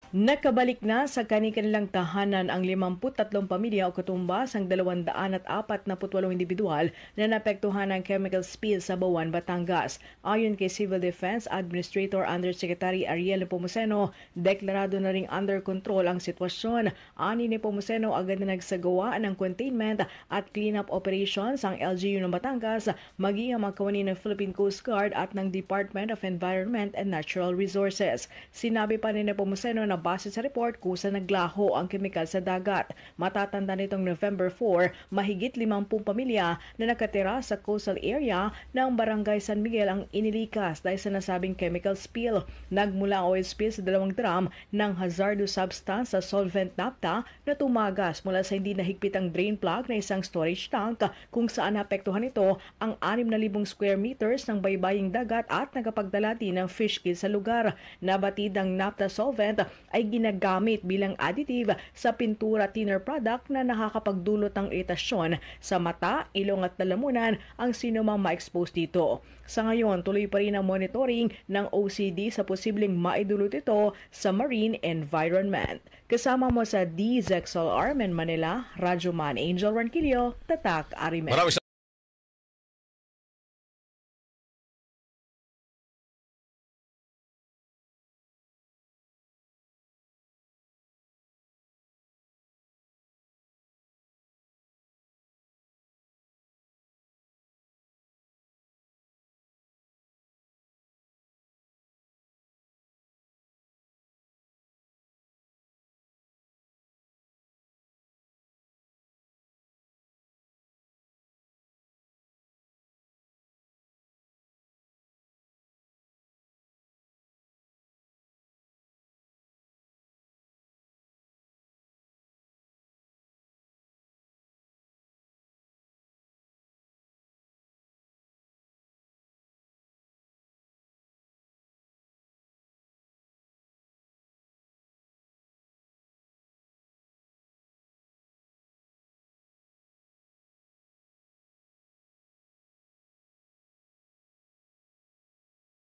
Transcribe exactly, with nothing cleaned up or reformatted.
Nakabalik na sa kani-kanilang tahanan ang limampu't tatlong pamilya o katumbas ang dalawang daan at apat na putwalong individual na naapektuhan ng chemical spill sa Bawan, Batangas. Ayon kay Civil Defense Administrator Undersecretary Ariel Nepomuceno, deklarado na ring under control ang sitwasyon. Ani ni Nepomuceno, agad na nagsagawa ng containment at cleanup operations ang L G U ng Batangas, maging ang magkawani ng Philippine Coast Guard at ng Department of Environment and Natural Resources. Sinabi pa ni Nepomuceno na base sa report kusa naglaho ang kemikal sa dagat. Matatanda nitong November four, mahigit limampung pamilya na nakatira sa coastal area ng Barangay San Miguel ang inilikas dahil sa nasabing chemical spill. Nagmula oil spill sa dalawang drum ng hazardous substance sa solvent naphtha na tumagas mula sa hindi nahigpitang drain plug na isang storage tank kung saan naapektuhan ito ang anim na libong square meters ng baybaying dagat at nagapagdala din ng fish kill sa lugar. Nabatid ang naphtha solvent ay ginagamit bilang additive sa pintura thinner product na nakakapagdulot ng iritasyon sa mata, ilong at lalamunan ang sinumang ma-expose dito. Sa ngayon, tuloy pa rin ang monitoring ng O C D sa posibleng maidulot ito sa marine environment. Kasama mo sa D Z X L R Men Manila, Radyo Man Angel Ranquillo, Tatak Arimen.